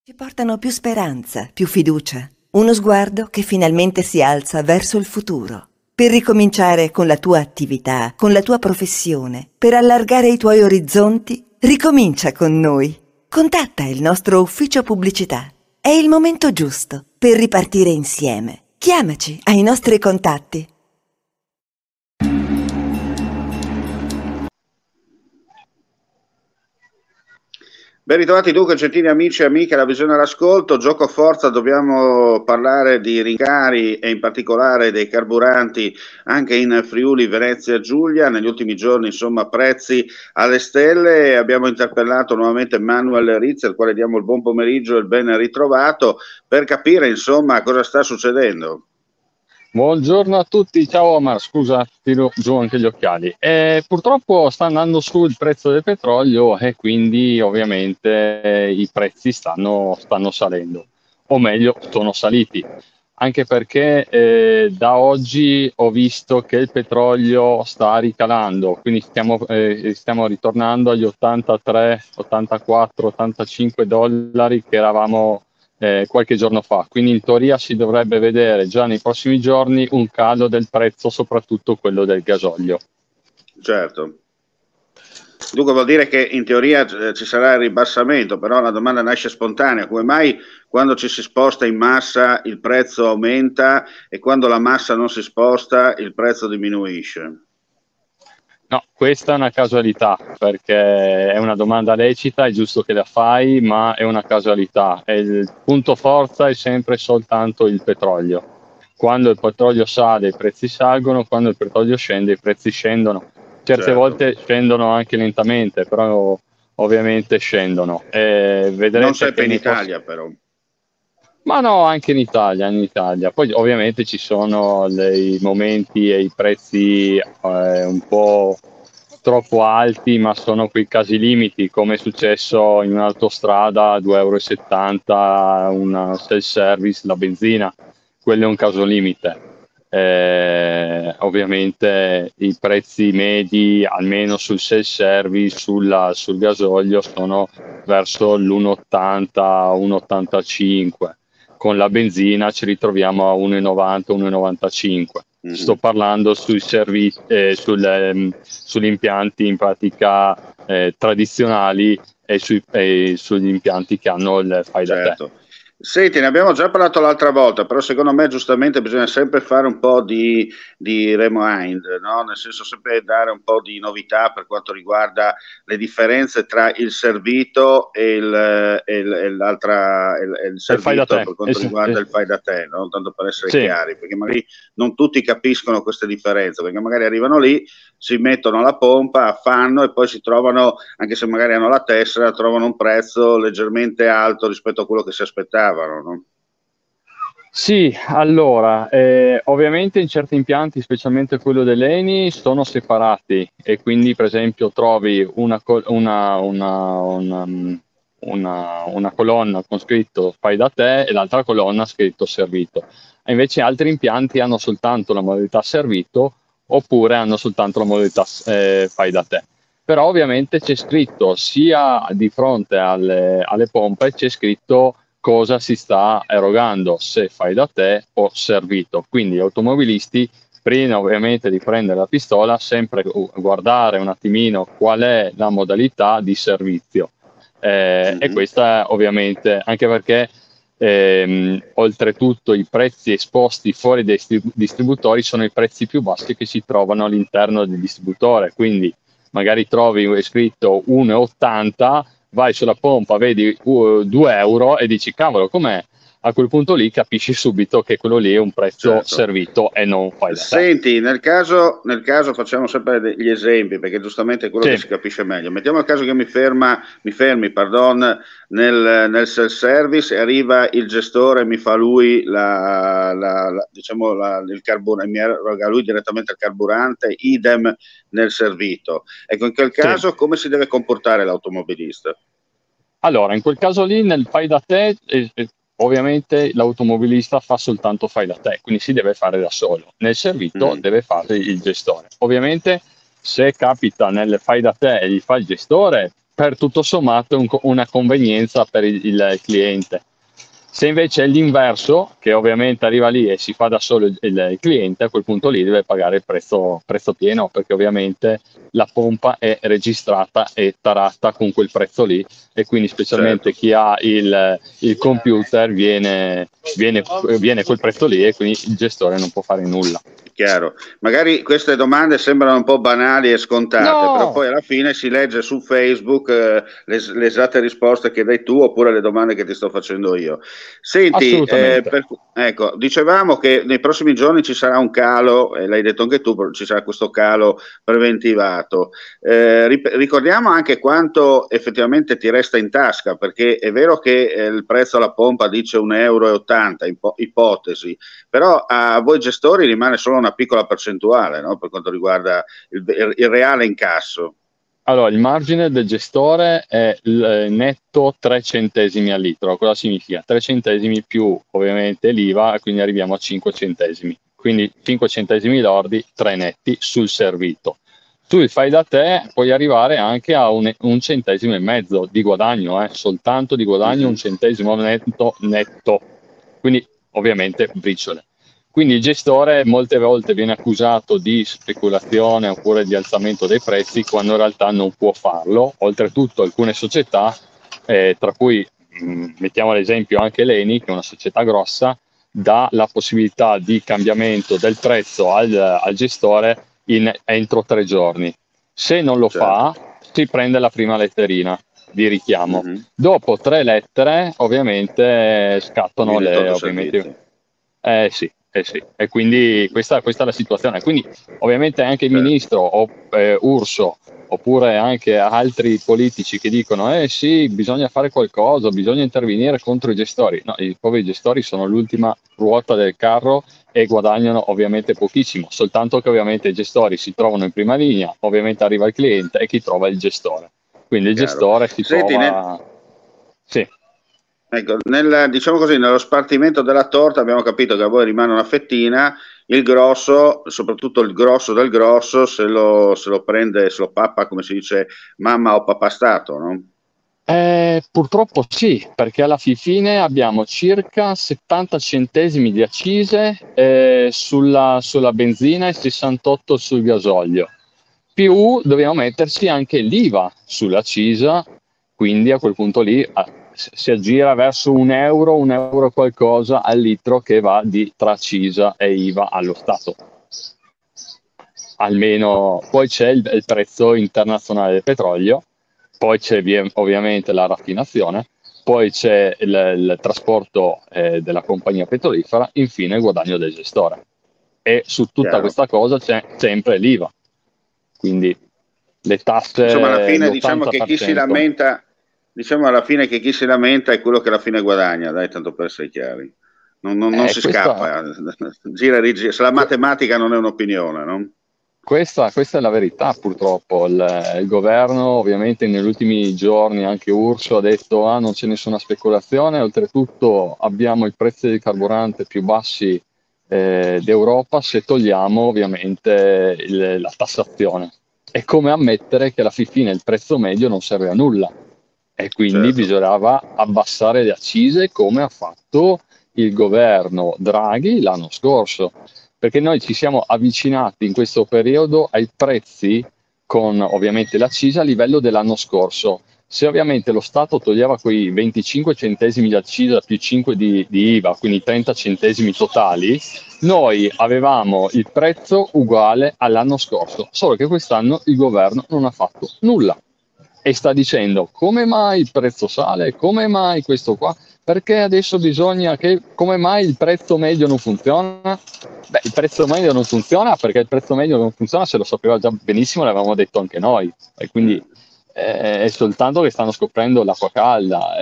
Ci portano più speranza, più fiducia, uno sguardo che finalmente si alza verso il futuro. Per ricominciare con la tua attività, con la tua professione, per allargare i tuoi orizzonti, ricomincia con noi. Contatta il nostro ufficio pubblicità. È il momento giusto per ripartire insieme. Chiamaci ai nostri contatti. Ben ritrovati dunque, gentili amici e amiche, alla visione all'ascolto. Gioco forza, dobbiamo parlare di rincari e in particolare dei carburanti anche in Friuli, Venezia e Giulia. Negli ultimi giorni, insomma, prezzi alle stelle. Abbiamo interpellato nuovamente Manuel Rizzi, al quale diamo il buon pomeriggio e il ben ritrovato, per capire, insomma, cosa sta succedendo. Buongiorno a tutti, ciao Omar, scusa, tiro giù anche gli occhiali. Purtroppo sta andando su il prezzo del petrolio e quindi ovviamente i prezzi stanno salendo, o meglio, sono saliti, anche perché da oggi ho visto che il petrolio sta ricalando, quindi stiamo ritornando agli 83, 84, 85 dollari che eravamo qualche giorno fa, quindi in teoria si dovrebbe vedere già nei prossimi giorni un calo del prezzo, soprattutto quello del gasolio. Certo. Dunque vuol dire che in teoria ci sarà il ribassamento, però la domanda nasce spontanea: come mai quando ci si sposta in massa il prezzo aumenta e quando la massa non si sposta il prezzo diminuisce? No, questa è una casualità, perché è una domanda lecita, è giusto che la fai, ma è una casualità. E il punto forza è sempre soltanto il petrolio. Quando il petrolio sale i prezzi salgono, quando il petrolio scende i prezzi scendono. Certe Certo. volte scendono anche lentamente, però ovviamente scendono. Non Vedrete sempre che in Italia, però. Ma no, anche in Italia, in Italia. Poi ovviamente ci sono i momenti e i prezzi un po' troppo alti, ma sono quei casi limiti, come è successo in un'autostrada, 2,70 euro, una self-service, la benzina. Quello è un caso limite. Ovviamente i prezzi medi, almeno sul self-service, sul gasolio, sono verso l'1,80, 1,85. Con la benzina ci ritroviamo a 1,90, 1,95. Sto parlando sugli impianti in pratica tradizionali e sugli impianti che hanno il fai da te. Certo. Senti, ne abbiamo già parlato l'altra volta, però secondo me giustamente bisogna sempre fare un po' di rewind, no? Nel senso sempre dare un po' di novità per quanto riguarda le differenze tra il servito e il servito per quanto riguarda il fai da te, no? Tanto per essere chiari, perché magari non tutti capiscono queste differenze, perché magari arrivano lì, si mettono alla pompa, fanno e poi si trovano, anche se magari hanno la tessera, trovano un prezzo leggermente alto rispetto a quello che si aspettavano, no? Sì, allora, ovviamente in certi impianti, specialmente quello dell'Eni, sono separati e quindi per esempio trovi una colonna con scritto fai da te e l'altra colonna scritto servito. E invece altri impianti hanno soltanto la modalità servito oppure hanno soltanto la modalità fai da te. Però ovviamente c'è scritto sia di fronte alle pompe, c'è scritto cosa si sta erogando, se fai da te o servito. Quindi gli automobilisti, prima ovviamente di prendere la pistola, sempre guardare un attimino qual è la modalità di servizio. E questa ovviamente, anche perché oltretutto i prezzi esposti fuori dai distributori sono i prezzi più bassi che si trovano all'interno del distributore, quindi magari trovi scritto 1,80, vai sulla pompa, vedi 2 euro e dici cavolo com'è? A quel punto lì capisci subito che quello lì è un prezzo servito e non fai da te. Senti, nel caso facciamo sempre degli esempi, perché giustamente è quello che si capisce meglio. Mettiamo il caso che mi fermi, pardon, nel self-service e arriva il gestore e mi fa lui il carburante, mi eroga lui direttamente il carburante, idem nel servito. Ecco, in quel caso come si deve comportare l'automobilista? Allora, in quel caso lì, nel fai da te, ovviamente l'automobilista fa soltanto fai da te, quindi si deve fare da solo. Nel servito deve fare il gestore. Ovviamente se capita nel fai da te e gli fa il gestore, per tutto sommato una convenienza per il cliente. Se invece è l'inverso, che ovviamente arriva lì e si fa da solo il cliente, a quel punto lì deve pagare il prezzo pieno, perché ovviamente la pompa è registrata e tarata con quel prezzo lì, e quindi specialmente Certo. chi ha il computer viene quel prezzo lì, e quindi il gestore non può fare nulla. Chiaro. Magari queste domande sembrano un po' banali e scontate, però No, poi alla fine si legge su Facebook le esatte risposte che dai tu oppure le domande che ti sto facendo io. Senti, assolutamente. ecco, dicevamo che nei prossimi giorni ci sarà un calo, e l'hai detto anche tu, ci sarà questo calo preventivato. Ricordiamo anche quanto effettivamente ti resta in tasca, perché è vero che il prezzo alla pompa dice 1,80 euro, ipotesi, però a voi gestori rimane solo una piccola percentuale, no? Per quanto riguarda il reale incasso. Allora, il margine del gestore è netto 3 centesimi al litro. Cosa significa? 3 centesimi più ovviamente l'IVA, quindi arriviamo a 5 centesimi. Quindi 5 centesimi lordi, 3 netti sul servito. Tu fai da te, puoi arrivare anche a un centesimo e mezzo di guadagno, soltanto di guadagno, un centesimo netto. Quindi ovviamente briciole. Quindi il gestore molte volte viene accusato di speculazione oppure di alzamento dei prezzi, quando in realtà non può farlo. Oltretutto alcune società, tra cui mettiamo l'esempio anche l'ENI, che è una società grossa, dà la possibilità di cambiamento del prezzo al gestore entro 3 giorni. Se non lo Certo. fa, si prende la prima letterina di richiamo. Mhm. Dopo 3 lettere, ovviamente scattano Viene le, tolto ovviamente, servizio. sì, sì. E quindi questa è la situazione. Quindi ovviamente anche il Certo. ministro Urso, oppure anche altri politici che dicono sì, bisogna fare qualcosa, bisogna intervenire contro i gestori. No, i poveri gestori sono l'ultima ruota del carro e guadagnano ovviamente pochissimo, soltanto che ovviamente i gestori si trovano in prima linea, ovviamente arriva il cliente e chi trova il gestore. Quindi il Chiaro. gestore si Senti, trova. Sì. ecco, diciamo così, nello spartimento della torta abbiamo capito che a voi rimane una fettina, il grosso, soprattutto il grosso del grosso, se lo prende, se lo pappa, come si dice, mamma o papà stato, no? Purtroppo sì, perché alla fine abbiamo circa 70 centesimi di accise sulla benzina e 68 sul gasolio. Più dobbiamo metterci anche l'IVA sull'accisa, quindi a quel punto lì si aggira verso un euro qualcosa al litro che va tra accisa e IVA allo Stato. Almeno poi c'è il prezzo internazionale del petrolio, poi c'è ovviamente la raffinazione, poi c'è il trasporto della compagnia petrolifera, infine il guadagno del gestore. E su tutta Chiaro. questa cosa c'è sempre l'IVA, quindi le Insomma, alla tasse fine diciamo che chi si l'80%. lamenta, diciamo alla fine che chi si lamenta è quello che alla fine guadagna, dai, tanto per essere chiari. Non si Questa, scappa, gira e rigira. Se la matematica non è un'opinione, no? Questa è la verità, purtroppo. Il governo, ovviamente, negli ultimi giorni, anche Urso ha detto: non c'è nessuna speculazione. Oltretutto, abbiamo i prezzi del carburante più bassi d'Europa, se togliamo ovviamente la tassazione. È come ammettere che alla fine il prezzo medio non serve a nulla, e quindi Certo. bisognava abbassare le accise, come ha fatto il governo Draghi l'anno scorso, perché noi ci siamo avvicinati in questo periodo ai prezzi con ovviamente l'accisa a livello dell'anno scorso. Se ovviamente lo Stato toglieva quei 25 centesimi di accisa più 5 di IVA, quindi 30 centesimi totali, noi avevamo il prezzo uguale all'anno scorso, solo che quest'anno il governo non ha fatto nulla e sta dicendo: come mai il prezzo sale, come mai questo qua, perché adesso bisogna come mai il prezzo medio non funziona? Beh, il prezzo medio non funziona perché il prezzo medio non funziona, se lo sapeva già benissimo, l'avevamo detto anche noi, e quindi è soltanto che stanno scoprendo l'acqua calda.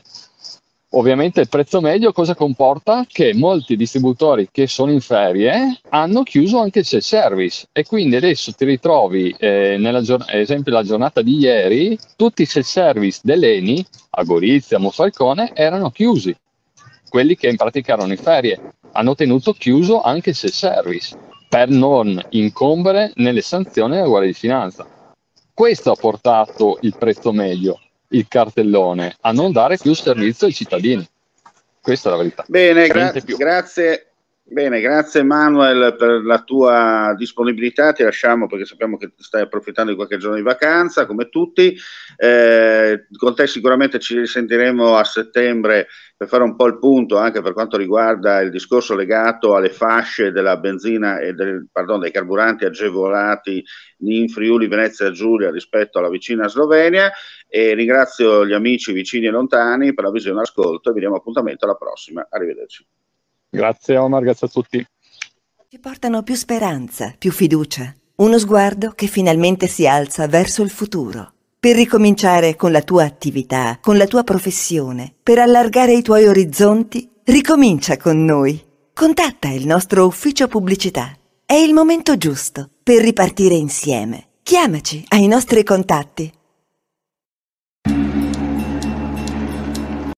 Ovviamente il prezzo medio cosa comporta? Che molti distributori che sono in ferie hanno chiuso anche il self-service, e quindi adesso ti ritrovi, ad esempio la giornata di ieri, tutti i self-service dell'ENI a Gorizia, a Monfalcone erano chiusi. Quelli che in pratica erano in ferie hanno tenuto chiuso anche il self-service per non incombere nelle sanzioni della Guardia di Finanza. Questo ha portato il prezzo medio, il cartellone, a non dare più servizio ai cittadini. Questa è la verità. Bene, Niente più. grazie Manuel per la tua disponibilità, ti lasciamo perché sappiamo che stai approfittando di qualche giorno di vacanza come tutti, con te sicuramente ci risentiremo a settembre per fare un po' il punto anche per quanto riguarda il discorso legato alle fasce della benzina e dei carburanti agevolati in Friuli Venezia Giulia rispetto alla vicina Slovenia, e ringrazio gli amici vicini e lontani per la visione e l'ascolto e vi diamo appuntamento alla prossima. Arrivederci. Grazie Omar, grazie a tutti. Ci portano più speranza, più fiducia, uno sguardo che finalmente si alza verso il futuro. Per ricominciare con la tua attività, con la tua professione, per allargare i tuoi orizzonti, ricomincia con noi. Contatta il nostro ufficio pubblicità. È il momento giusto per ripartire insieme. Chiamaci ai nostri contatti